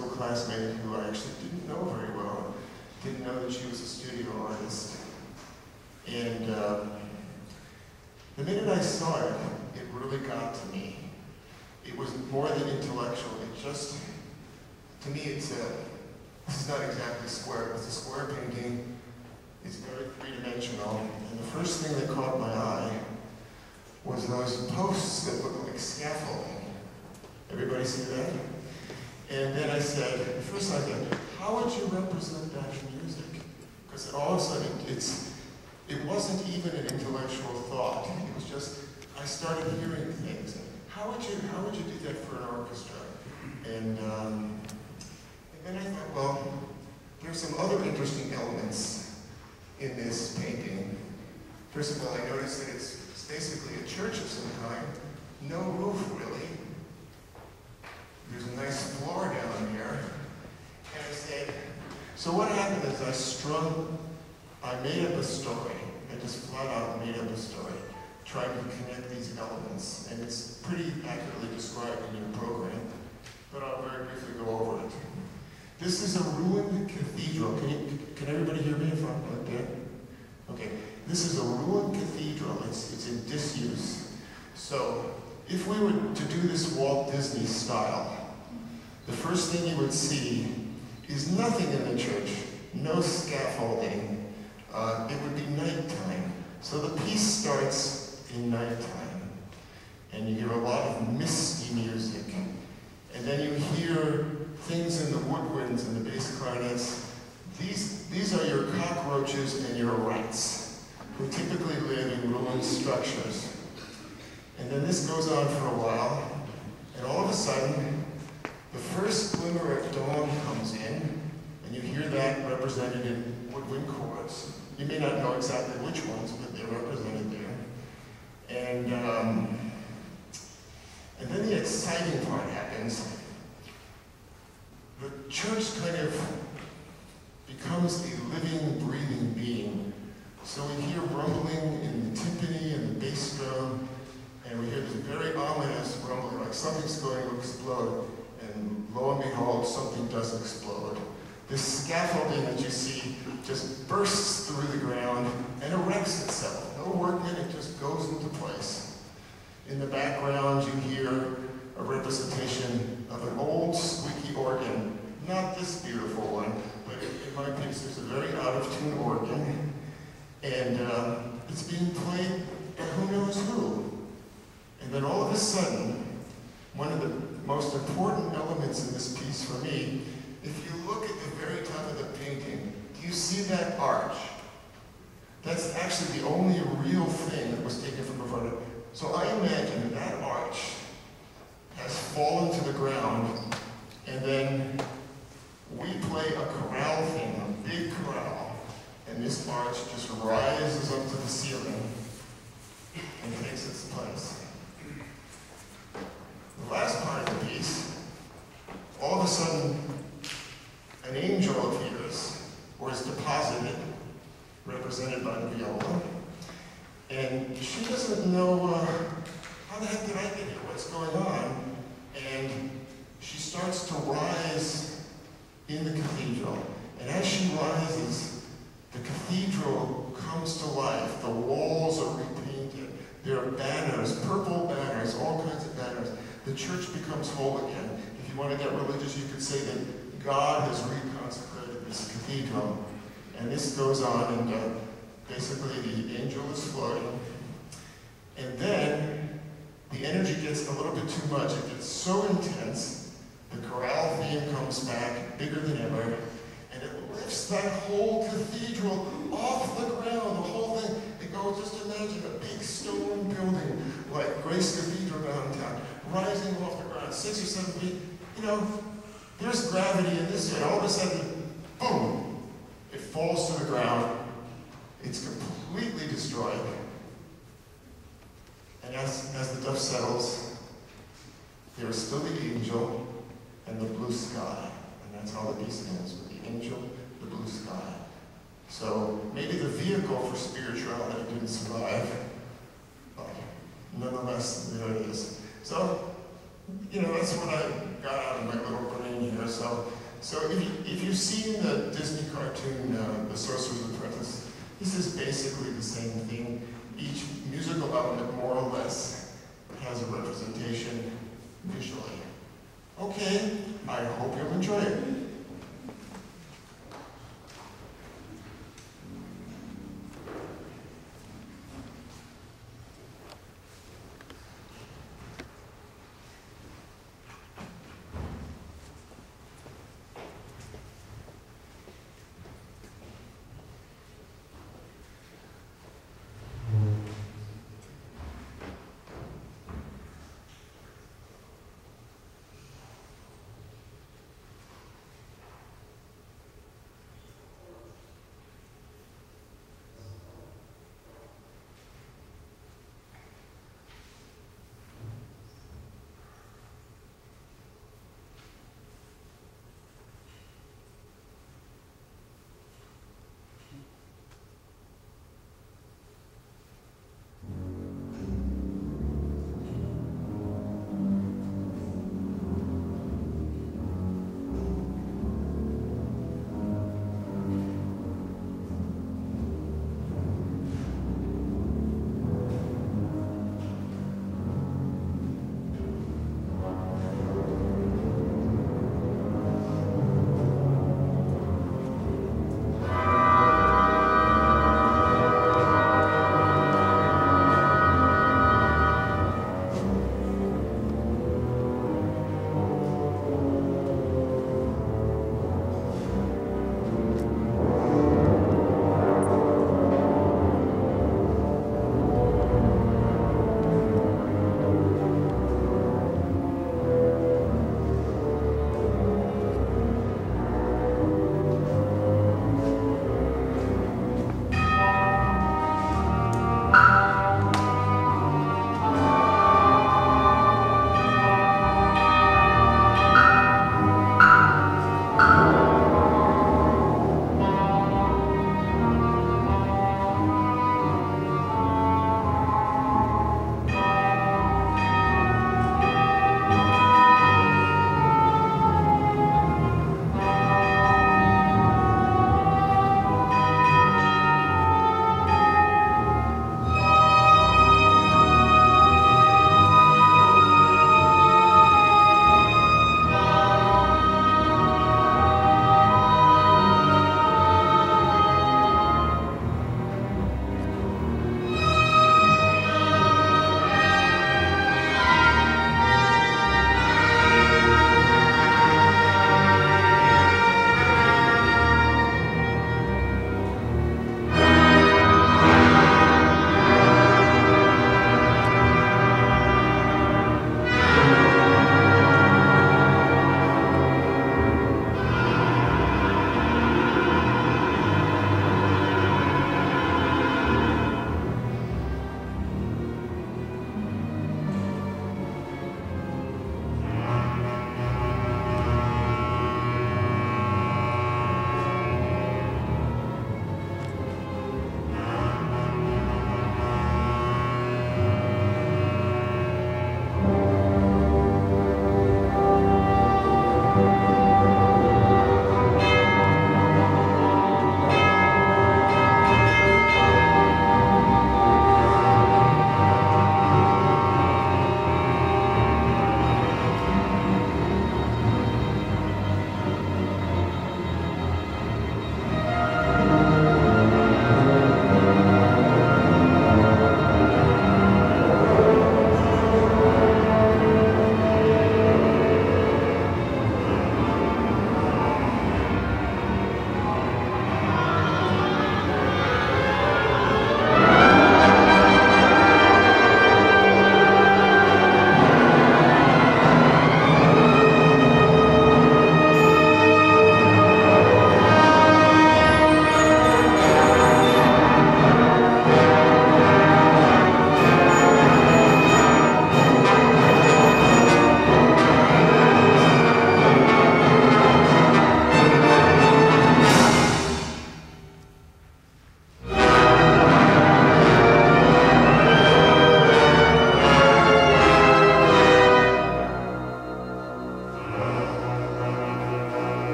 school classmate who I actually didn't know very well, didn't know that she was a studio artist. And the minute I saw it, it really got to me. It was more than intellectual. It just, to me, this is not exactly square. It's a square painting. It's very three-dimensional. And the first thing that caught my eye was those posts that looked like scaffolding. Everybody see that? And then I said, first I said, how would you represent that in music? Because all of a sudden, it wasn't even an intellectual thought. It was just, I started hearing things. How would you do that for an orchestra? And then I thought, well, there's some other interesting elements in this painting. First of all, I noticed that it's basically a church of some kind. No roof, really. There's a nice floor down here. And I said, so what happened is I made up a story. I just flat out made up a story, trying to connect these elements. And it's pretty accurately described in your program, but I'll very briefly go over it. This is a ruined cathedral. Can everybody hear me if I'm like that? Okay. This is a ruined cathedral. It's in disuse. So if we were to do this Walt Disney style, the first thing you would see is nothing in the church, no scaffolding. It would be nighttime. So the piece starts in nighttime, and you hear a lot of misty music. And then you hear things in the woodwinds and the bass clarinets. These are your cockroaches and your rats, who typically live in ruined structures. And then this goes on for a while, and all of a sudden, the first glimmer of dawn comes in, and you hear that represented in woodwind chords. You may not know exactly which ones, but they're represented there. And then the exciting part happens. The church kind of becomes a living, breathing being. So we hear rumbling in the timpani and the bass drum, and we hear this very ominous rumbling, like something's going to explode. And lo and behold, something does explode. This scaffolding that you see just bursts through the ground and erects itself. No workman, it just goes into place. In the background, you hear a representation of an old squeaky organ. Not this beautiful one, but in my piece, there's a very out-of-tune organ. And it's being played by who knows who. And then all of a sudden, one of the most important elements in this piece for me, if you look at the very top of the painting, do you see that arch? That's actually the only real thing that was taken from the front. So I imagine that arch has fallen to the ground, and then we play a chorale thing, a big chorale, and this arch just rises up to the ceiling and takes its place. The last part of the piece, all of a sudden, an angel appears, or is deposited, represented by the viola, and she doesn't know, how the heck did I get here? What's going on? And she starts to rise in the cathedral. And as she rises, the cathedral comes to life. The walls are repainted. There are banners, purple banners, all kinds of banners. The church becomes whole again. If you want to get religious, you could say that God has reconsecrated this cathedral. And this goes on, and basically the angel is floating. And then the energy gets a little bit too much. It gets so intense, the chorale theme comes back, bigger than ever, and it lifts that whole cathedral off the ground, the whole thing. It goes, just imagine a big stone building like Grace Cathedral downtown, rising off the ground, 6 or 7 feet. You know, there's gravity in this, and all of a sudden, boom, it falls to the ground. It's completely destroyed. And as the dust settles, there is still the angel and the blue sky. And that's how the piece ends, with the angel, the blue sky. So maybe the vehicle for spirituality didn't survive, but nonetheless, there it is. So, you know, that's what I got out of my little brain here. So if you've seen the Disney cartoon, The Sorcerer's Apprentice, this is basically the same thing. Each musical element, more or less, has a representation visually. Okay, I hope you'll enjoy it.